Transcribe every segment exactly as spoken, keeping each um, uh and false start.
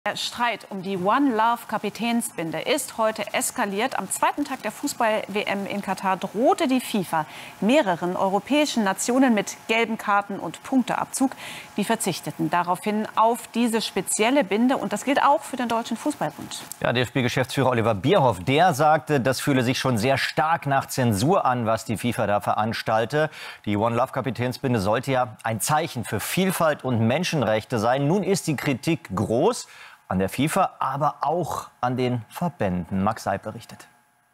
Der Streit um die One Love Kapitänsbinde ist heute eskaliert. Am zweiten Tag der Fußball-W M in Katar drohte die FIFA mehreren europäischen Nationen mit gelben Karten und Punkteabzug. Die verzichteten daraufhin auf diese spezielle Binde. Und das gilt auch für den Deutschen Fußballbund. Ja, D F B-Geschäftsführer Oliver Bierhoff, der sagte, das fühle sich schon sehr stark nach Zensur an, was die FIFA da veranstalte. Die One Love Kapitänsbinde sollte ja ein Zeichen für Vielfalt und Menschenrechte sein. Nun ist die Kritik groß. An der FIFA, aber auch an den Verbänden. Max Seib berichtet.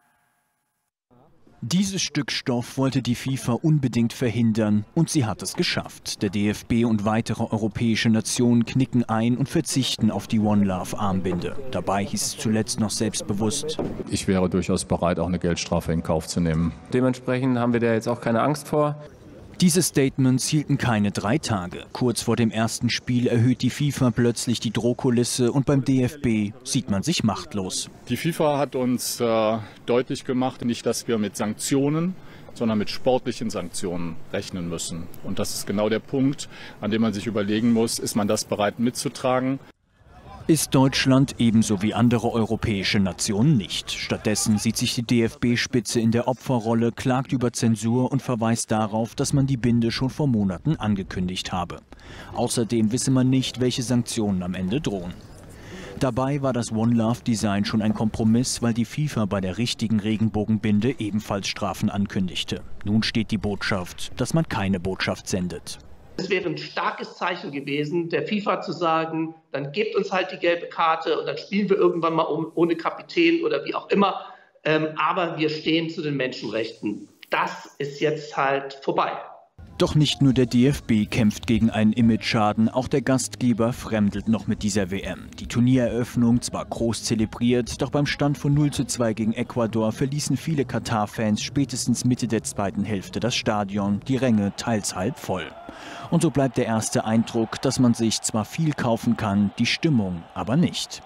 Dieses Stück Stoff wollte die FIFA unbedingt verhindern und sie hat es geschafft. Der D F B und weitere europäische Nationen knicken ein und verzichten auf die One Love Armbinde. Dabei hieß es zuletzt noch selbstbewusst: Ich wäre durchaus bereit, auch eine Geldstrafe in Kauf zu nehmen. Dementsprechend haben wir da jetzt auch keine Angst vor. Diese Statements hielten keine drei Tage. Kurz vor dem ersten Spiel erhöht die FIFA plötzlich die Drohkulisse und beim D F B sieht man sich machtlos. Die FIFA hat uns äh, deutlich gemacht, nicht, dass wir mit Sanktionen, sondern mit sportlichen Sanktionen rechnen müssen. Und das ist genau der Punkt, an dem man sich überlegen muss, ist man das bereit mitzutragen? Ist Deutschland ebenso wie andere europäische Nationen nicht. Stattdessen sieht sich die D F B-Spitze in der Opferrolle, klagt über Zensur und verweist darauf, dass man die Binde schon vor Monaten angekündigt habe. Außerdem wisse man nicht, welche Sanktionen am Ende drohen. Dabei war das One Love Design schon ein Kompromiss, weil die FIFA bei der richtigen Regenbogenbinde ebenfalls Strafen ankündigte. Nun steht die Botschaft, dass man keine Botschaft sendet. Es wäre ein starkes Zeichen gewesen, der FIFA zu sagen, dann gebt uns halt die gelbe Karte und dann spielen wir irgendwann mal ohne Kapitän oder wie auch immer. Ähm, aber wir stehen zu den Menschenrechten. Das ist jetzt halt vorbei. Doch nicht nur der D F B kämpft gegen einen Imageschaden, auch der Gastgeber fremdelt noch mit dieser W M. Die Turniereröffnung zwar groß zelebriert, doch beim Stand von null zu zwei gegen Ecuador verließen viele Katar-Fans spätestens Mitte der zweiten Hälfte das Stadion, die Ränge teils halb voll. Und so bleibt der erste Eindruck, dass man sich zwar viel kaufen kann, die Stimmung aber nicht.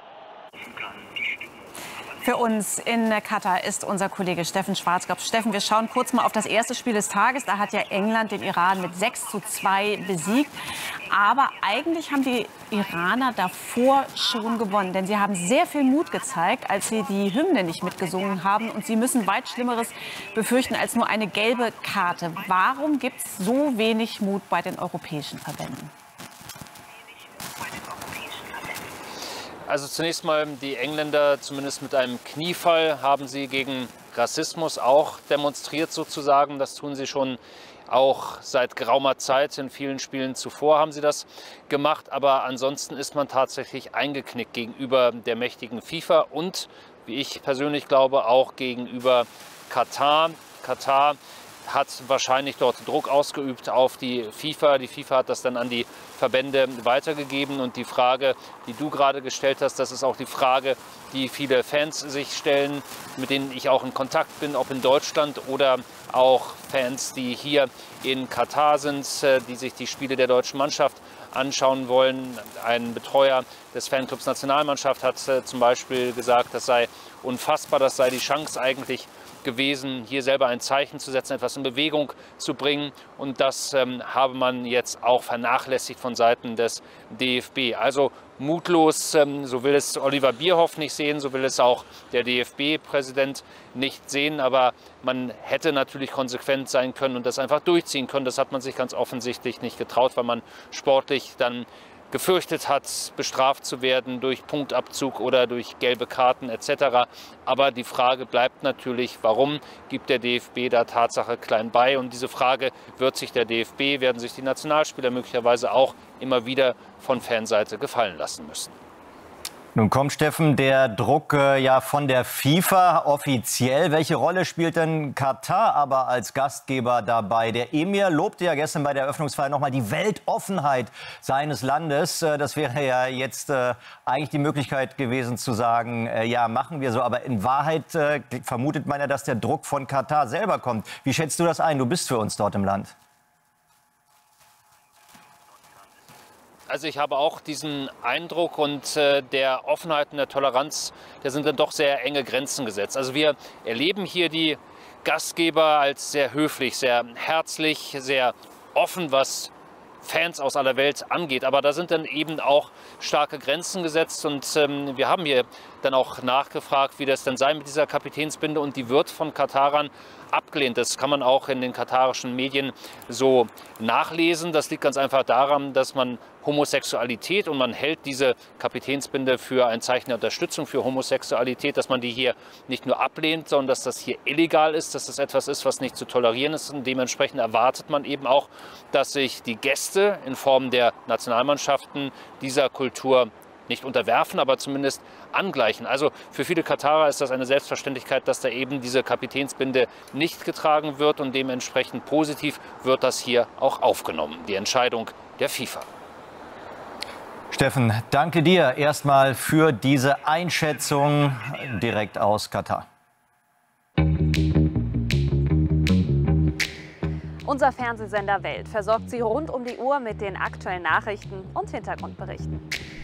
Für uns in Katar ist unser Kollege Steffen Schwarzkopf. Steffen, wir schauen kurz mal auf das erste Spiel des Tages. Da hat ja England den Iran mit sechs zu zwei besiegt. Aber eigentlich haben die Iraner davor schon gewonnen. Denn sie haben sehr viel Mut gezeigt, als sie die Hymne nicht mitgesungen haben. Und sie müssen weit Schlimmeres befürchten als nur eine gelbe Karte. Warum gibt es so wenig Mut bei den europäischen Verbänden? Also zunächst mal die Engländer, zumindest mit einem Kniefall, haben sie gegen Rassismus auch demonstriert sozusagen. Das tun sie schon auch seit geraumer Zeit. In vielen Spielen zuvor haben sie das gemacht. Aber ansonsten ist man tatsächlich eingeknickt gegenüber der mächtigen FIFA und, wie ich persönlich glaube, auch gegenüber Katar. Katar hat wahrscheinlich dort Druck ausgeübt auf die FIFA. Die FIFA hat das dann an die Verbände weitergegeben. Und die Frage, die du gerade gestellt hast, das ist auch die Frage, die viele Fans sich stellen, mit denen ich auch in Kontakt bin, ob in Deutschland oder auch Fans, die hier in Katar sind, die sich die Spiele der deutschen Mannschaft anschauen wollen. Ein Betreuer des Fanclubs Nationalmannschaft hat zum Beispiel gesagt, das sei unfassbar, das sei die Chance eigentlich gewesen, hier selber ein Zeichen zu setzen, etwas in Bewegung zu bringen. Und das ähm, habe man jetzt auch vernachlässigt von Seiten des D F B. Also mutlos, ähm, so will es Oliver Bierhoff nicht sehen, so will es auch der D F B-Präsident nicht sehen. Aber man hätte natürlich konsequent sein können und das einfach durchziehen können. Das hat man sich ganz offensichtlich nicht getraut, weil man sportlich dann gefürchtet hat, bestraft zu werden durch Punktabzug oder durch gelbe Karten et cetera. Aber die Frage bleibt natürlich, warum gibt der D F B da Tatsache klein bei? Und diese Frage wird sich der D F B, werden sich die Nationalspieler möglicherweise auch immer wieder von Fanseite gefallen lassen müssen. Nun kommt, Steffen, der Druck äh, ja von der FIFA offiziell. Welche Rolle spielt denn Katar aber als Gastgeber dabei? Der Emir lobte ja gestern bei der Eröffnungsfeier nochmal die Weltoffenheit seines Landes. Äh, das wäre ja jetzt äh, eigentlich die Möglichkeit gewesen zu sagen, äh, ja, machen wir so. Aber in Wahrheit äh, vermutet man ja, dass der Druck von Katar selber kommt. Wie schätzt du das ein? Du bist für uns dort im Land. Also ich habe auch diesen Eindruck und äh, der Offenheit und der Toleranz, da sind dann doch sehr enge Grenzen gesetzt. Also wir erleben hier die Gastgeber als sehr höflich, sehr herzlich, sehr offen, was Fans aus aller Welt angeht. Aber da sind dann eben auch starke Grenzen gesetzt und ähm, wir haben hier dann auch nachgefragt, wie das denn sei mit dieser Kapitänsbinde, und die wird von Katarern abgelehnt. Das kann man auch in den katarischen Medien so nachlesen. Das liegt ganz einfach daran, dass man Homosexualität, und man hält diese Kapitänsbinde für ein Zeichen der Unterstützung für Homosexualität, dass man die hier nicht nur ablehnt, sondern dass das hier illegal ist, dass das etwas ist, was nicht zu tolerieren ist. Und dementsprechend erwartet man eben auch, dass sich die Gäste in Form der Nationalmannschaften dieser Kultur nicht unterwerfen, aber zumindest angleichen. Also für viele Katarer ist das eine Selbstverständlichkeit, dass da eben diese Kapitänsbinde nicht getragen wird, und dementsprechend positiv wird das hier auch aufgenommen, die Entscheidung der FIFA. Steffen, danke dir erstmal für diese Einschätzung direkt aus Katar. Unser Fernsehsender Welt versorgt Sie rund um die Uhr mit den aktuellen Nachrichten und Hintergrundberichten.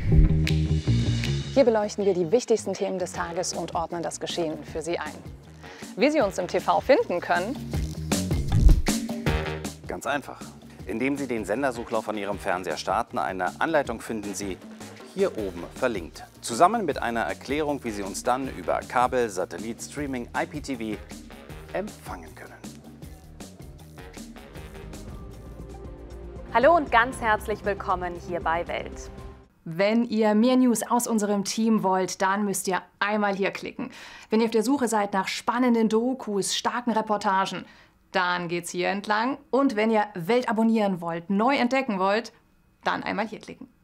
Hier beleuchten wir die wichtigsten Themen des Tages und ordnen das Geschehen für Sie ein. Wie Sie uns im T V finden können? Ganz einfach. Indem Sie den Sendersuchlauf an Ihrem Fernseher starten, eine Anleitung finden Sie hier oben verlinkt. Zusammen mit einer Erklärung, wie Sie uns dann über Kabel, Satellit, Streaming, I P T V empfangen können. Hallo und ganz herzlich willkommen hier bei Welt. Wenn ihr mehr News aus unserem Team wollt, dann müsst ihr einmal hier klicken. Wenn ihr auf der Suche seid nach spannenden Dokus, starken Reportagen, dann geht's hier entlang. Und wenn ihr Welt abonnieren wollt, neu entdecken wollt, dann einmal hier klicken.